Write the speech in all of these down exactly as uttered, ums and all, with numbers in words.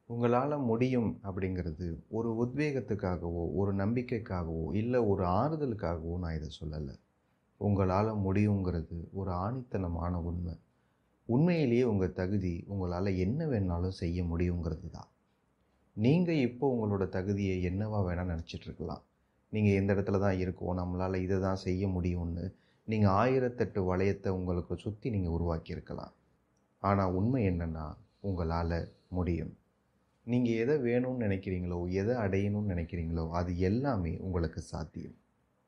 உங்களால் முடியும் அப்படிங்கிறது ஒரு உத்வேகத்துக்காகவோ ஒரு நம்பிக்கைக்காகவோ இல்லை ஒரு ஆறுதலுக்காகவோ நான் இதை சொல்லலை. உங்களால் முடியுங்கிறது ஒரு ஆணித்தனமான உண்மை. உண்மையிலேயே உங்கள் தகுதி உங்களால் என்ன வேணாலும் செய்ய முடியுங்கிறது தான். நீங்கள் இப்போ உங்களோட தகுதியை என்னவா வேணால் நினச்சிட்ருக்கலாம். நீங்கள் எந்த இடத்துல தான் இருக்கோம், நம்மளால் இதை தான் செய்ய முடியும்னு நீங்கள் ஆயிரத்தெட்டு வளையத்தை உங்களுக்கு சுற்றி நீங்கள் உருவாக்கியிருக்கலாம். ஆனால் உண்மை என்னென்னா, உங்களால் முடியும். நீங்கள் எதை வேணும்னு நினைக்கிறீங்களோ, எதை அடையணும்னு நினைக்கிறீங்களோ அது எல்லாமே உங்களுக்கு சாத்தியம்.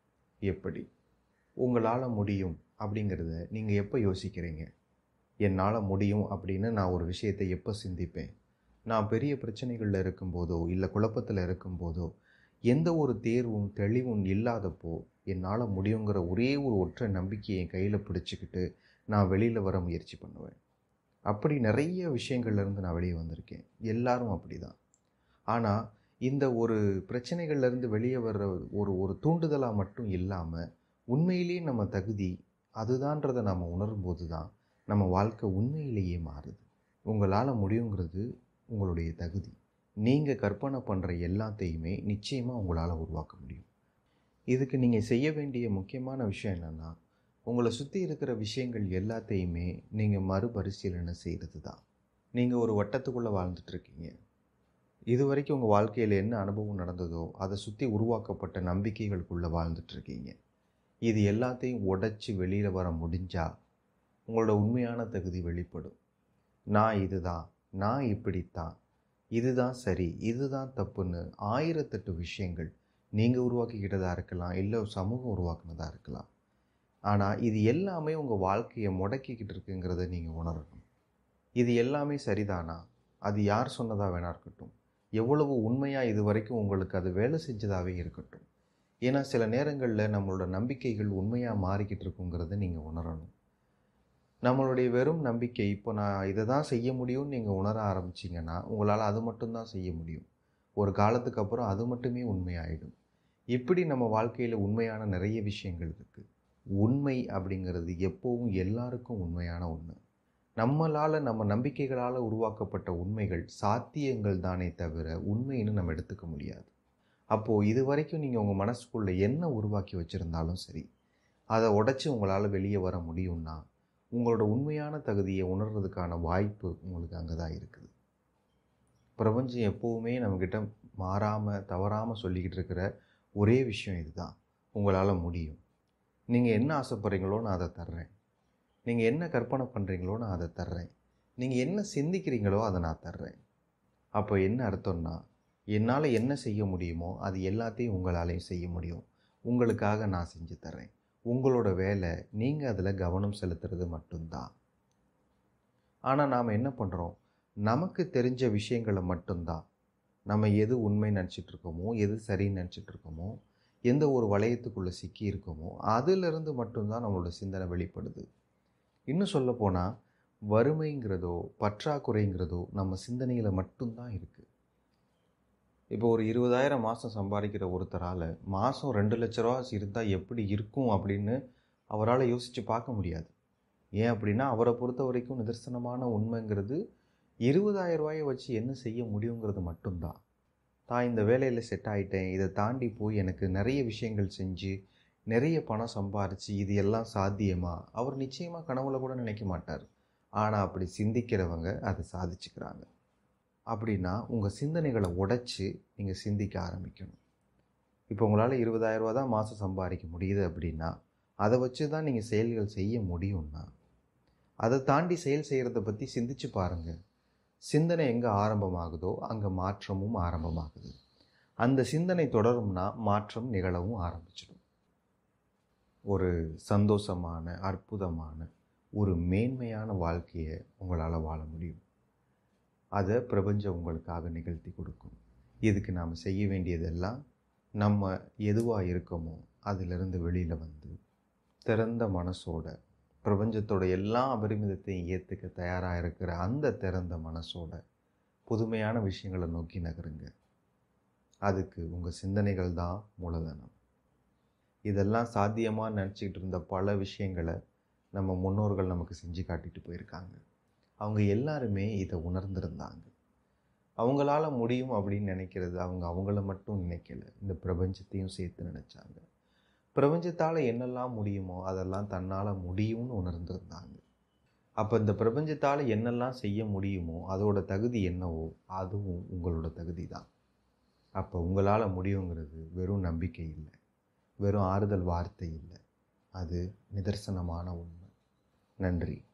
எப்படி உங்களால் முடியும் அப்படிங்கிறத நீங்கள் எப்போ யோசிக்கிறீங்க? என்னால் முடியும் அப்படின்னு நான் ஒரு விஷயத்தை எப்போ சிந்திப்பேன்? நான் பெரிய பிரச்சனைகளில் இருக்கும்போதோ இல்லை குழப்பத்தில் இருக்கும்போதோ, எந்த ஒரு தேர்வும் தெளிவும் இல்லாதப்போ என்னால் முடியுங்கிற ஒரே ஒரு ஒற்றை நம்பிக்கையை என் கையில் பிடிச்சிக்கிட்டு நான் வெளியில் வர முயற்சி பண்ணுவேன். அப்படி நிறைய விஷயங்கள்லேருந்து நான் வெளியே வந்திருக்கேன். எல்லாரும் அப்படி தான். ஆனால் இந்த ஒரு பிரச்சனைகள்லேருந்து வெளியே வர்ற ஒரு ஒரு தூண்டுதலாக மட்டும் இல்லாமல், உண்மையிலேயே நம்ம தகுதி அதுதான்றதை நம்ம உணரும்போது தான் நம்ம வாழ்க்கை உண்மையிலேயே மாறுது. உங்களால் முடியுங்கிறது உங்களுடைய தகுதி. நீங்கள் கற்பனை பண்ணுற எல்லாத்தையுமே நிச்சயமாக உங்களால் உருவாக்க முடியும். இதுக்கு நீங்கள் செய்ய வேண்டிய முக்கியமான விஷயம் என்னென்னா, உங்களை சுற்றி இருக்கிற விஷயங்கள் எல்லாத்தையுமே நீங்கள் மறுபரிசீலனை செய்கிறது தான். நீங்கள் ஒரு வட்டத்துக்குள்ளே வாழ்ந்துட்டுருக்கீங்க. இது வரைக்கும் உங்கள் வாழ்க்கையில் என்ன அனுபவம் நடந்ததோ அதை சுற்றி உருவாக்கப்பட்ட நம்பிக்கைகளுக்குள்ளே வாழ்ந்துட்டுருக்கீங்க. இது எல்லாத்தையும் உடைச்சி வெளியில் வர முடிஞ்சால் உங்களோட உண்மையான தகுதி வெளிப்படும். நான் இதுதான், நான் இப்படித்தான், இதுதான் சரி, இதுதான் தப்புன்னு ஆயிரத்தெட்டு விஷயங்கள் நீங்கள் உருவாக்கிக்கிட்டதாக இருக்கலாம், இல்லை சமூகம் உருவாக்குனதாக இருக்கலாம். ஆனால் இது எல்லாமே உங்கள் வாழ்க்கையை முடக்கிக்கிட்டு இருக்குங்கிறத நீங்கள் உணரணும். இது எல்லாமே சரிதானா? அது யார் சொன்னதாக வேணா இருக்கட்டும், எவ்வளவு உண்மையாக இது வரைக்கும் உங்களுக்கு அது வேலை செஞ்சதாகவே இருக்கட்டும். ஏன்னா சில நேரங்களில் நம்மளோட நம்பிக்கைகள் உண்மையாக மாறிக்கிட்டு இருக்குங்கிறத நீங்கள் உணரணும். நம்மளுடைய வெறும் நம்பிக்கை, இப்போ நான் இதை தான் செய்ய முடியும்னு நீங்கள் உணர ஆரம்பிச்சிங்கன்னா உங்களால் அது மட்டும்தான் செய்ய முடியும். ஒரு காலத்துக்கு அப்புறம் அது மட்டுமே உண்மையாயிடும். இப்படி நம்ம வாழ்க்கையில் உண்மையான நிறைய விஷயங்கள் இருக்குது. உண்மை அப்படிங்கிறது எப்போவும் எல்லாருக்கும் உண்மையான ஒன்று. நம்மளால் நம்ம நம்பிக்கைகளால் உருவாக்கப்பட்ட உண்மைகள் சாத்தியங்கள் தானே தவிர உண்மைன்னு நம்ம எடுத்துக்க முடியாது. அப்போது இது வரைக்கும் நீங்கள் உங்கள் மனசுக்குள்ளே என்ன உருவாக்கி வச்சுருந்தாலும் சரி, அதை உடைச்சி உங்களால் வெளியே வர முடியும்னா உங்களோட உண்மையான தகுதியை உணர்றதுக்கான வாய்ப்பு உங்களுக்கு அங்கே தான் இருக்குது. பிரபஞ்சம் எப்போவுமே நம்மக்கிட்ட மாறாமல் தவறாமல் சொல்லிக்கிட்டு இருக்கிற ஒரே விஷயம் இதுதான்: உங்களால் முடியும். நீங்கள் என்ன ஆசைப்படுறீங்களோ நான் அதை தர்றேன். நீங்கள் என்ன கற்பனை பண்ணுறீங்களோ நான் அதை தர்றேன். நீங்கள் என்ன சிந்திக்கிறீங்களோ அதை நான் தர்றேன். அப்போ என்ன அர்த்தம்னா, என்னால் என்ன செய்ய முடியுமோ அது எல்லாத்தையும் உங்களாலேயும் செய்ய முடியும். உங்களுக்காக நான் செஞ்சு தர்றேன். உங்களோட வேலை நீங்கள் அதில் கவனம் செலுத்துறது மட்டும்தான். ஆனால் நாம் என்ன பண்ணுறோம்? நமக்கு தெரிஞ்ச விஷயங்களை மட்டும்தான், நம்ம எது உண்மை நினச்சிட்ருக்கோமோ, எது சரின்னு நினச்சிட்ருக்கோமோ, எந்த ஒரு வளையத்துக்குள்ளே சிக்கி இருக்கோமோ அதிலிருந்து மட்டும்தான் நம்மளோட சிந்தனை வெளிப்படுது. இன்னும் சொல்லப்போனால் வறுமைங்கிறதோ பற்றாக்குறைங்கிறதோ நம்ம சிந்தனையில் மட்டும்தான் இருக்குது. இப்போ ஒரு இருபதாயிரம் மாதம் சம்பாதிக்கிற ஒருத்தரால் மாதம் ரெண்டு லட்ச ரூபா இருந்தால் எப்படி இருக்கும் அப்படின்னு அவரால் யோசித்து பார்க்க முடியாது. ஏன் அப்படின்னா, அவரை பொறுத்த வரைக்கும் நிதர்சனமான உண்மைங்கிறது இருபதாயிரம் ரூபாயை வச்சு என்ன செய்ய முடியுங்கிறது மட்டும்தான். தான் இந்த வேலையில் செட் ஆகிட்டேன், இதை தாண்டி போய் எனக்கு நிறைய விஷயங்கள் செஞ்சு நிறைய பணம் சம்பாரித்து இது எல்லாம் சாத்தியமா, அவர் நிச்சயமாக கனவுல கூட நினைக்க மாட்டார். ஆனால் அப்படி சிந்திக்கிறவங்க அதை சாதிச்சுக்கிறாங்க. அப்படின்னா உங்கள் சிந்தனைகளை உடைச்சி நீங்கள் சிந்திக்க ஆரம்பிக்கணும். இப்போ உங்களால் இருபதாயிரம் ரூபா தான் மாதம் சம்பாதிக்க முடியுது அப்படின்னா, அதை வச்சு தான் நீங்கள் செயல்கள் செய்ய முடியும்னா, அதை தாண்டி செயல் செய்கிறத பற்றி சிந்திச்சு பாருங்கள். சிந்தனை எங்கே ஆரம்பமாகுதோ அங்கே மாற்றமும் ஆரம்பமாகுது. அந்த சிந்தனை தொடரும்னா மாற்றம் நிகழவும் ஆரம்பிச்சிடும். ஒரு சந்தோஷமான, அற்புதமான, ஒரு மேன்மையான வாழ்க்கையை உங்களால் வாழ முடியும். அதை பிரபஞ்சம் உங்களுக்காக நிகழ்த்தி கொடுக்கும். இதுக்கு நாம் செய்ய வேண்டியதெல்லாம், நம்ம எதுவாக இருக்கோமோ அதிலிருந்து வெளியில் வந்து திறந்த மனசோட, பிரபஞ்சத்தோட எல்லா அபரிமிதத்தையும் ஏற்றுக்க தயாராக இருக்கிற அந்த திறந்த மனசோட புதுமையான விஷயங்களை நோக்கி நகருங்க. அதுக்கு உங்கள் சிந்தனைகள் தான் மூலதனம். இதெல்லாம் சாத்தியமாக நினச்சிக்கிட்டு இருந்த பல விஷயங்களை நம்ம முன்னோர்கள் நமக்கு செஞ்சு காட்டிட்டு போயிருக்காங்க. அவங்க எல்லாருமே இதை உணர்ந்திருந்தாங்க. அவங்களால முடியும் அப்படின்னு நினைக்கிறது அவங்க அவங்கள மட்டும் நினைக்கல, இந்த பிரபஞ்சத்தையும் சேர்த்து நினைச்சாங்க. பிரபஞ்சத்தால் என்னெல்லாம் முடியுமோ அதெல்லாம் தன்னால் முடியும்னு உணர்ந்திருந்தாங்க. அப்போ இந்த பிரபஞ்சத்தால் என்னெல்லாம் செய்ய முடியுமோ அதோட தகுதி என்னவோ அதுவும் உங்களோட தகுதி தான். அப்போ உங்களால் முடியுங்கிறது வெறும் நம்பிக்கை இல்லை, வெறும் ஆறுதல் வார்த்தை இல்லை, அது நிதர்சனமான உண்மை. நன்றி.